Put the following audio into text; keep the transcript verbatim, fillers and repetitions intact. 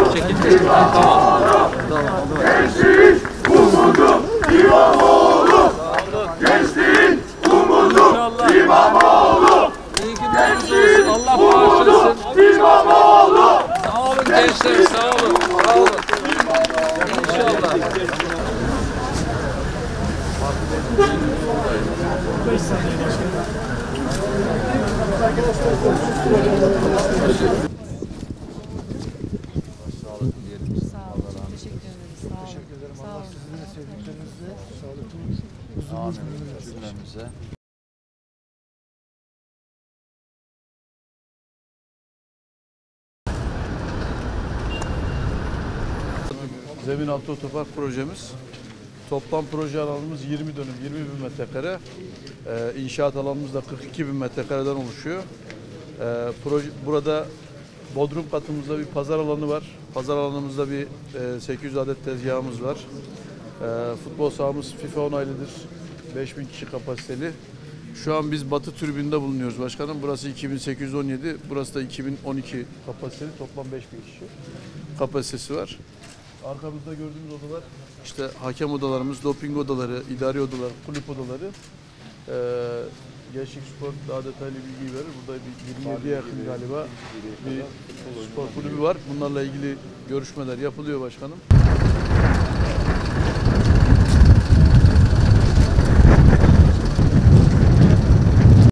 Çekil. Tamam. Tamam. Gençliğin umudu İmamoğlu. Gençliğin umudu İmamoğlu. İyi günleriniz olsun. Allah bağışlasın. İmamoğlu. Sağ olun gençler. Sağ olun. Sağ olun. İnşallah. Teşekkür ederim. Allah sizin de sevdiklerinizle sağlıklı, huzurlu cümlemize. Zemin altı otopark projemiz. Toplam proje alanımız yirmi dönüm, yirmi bin metrekare. Ee, inşaat alanımız da kırk iki bin metrekareden oluşuyor. Ee, proje, burada bodrum katımızda bir pazar alanı var. Pazar alanımızda bir e, sekiz yüz adet tezgahımız var. Ee, futbol sahamız FIFA onaylıdır. beş bin kişi kapasiteli. Şu an biz Batı tribünde bulunuyoruz başkanım. Burası iki bin sekiz yüz on yedi, burası da iki bin on iki kapasiteli. Toplam beş bin kişi kapasitesi var. Arkamızda gördüğümüz odalar işte hakem odalarımız, doping odaları, idari odalar, kulüp odaları. Ee, Gençlik Spor daha detaylı bilgi verir. Burada bir yirmi yediye yakın galiba bir spor kulübü var. Bunlarla ilgili görüşmeler yapılıyor başkanım.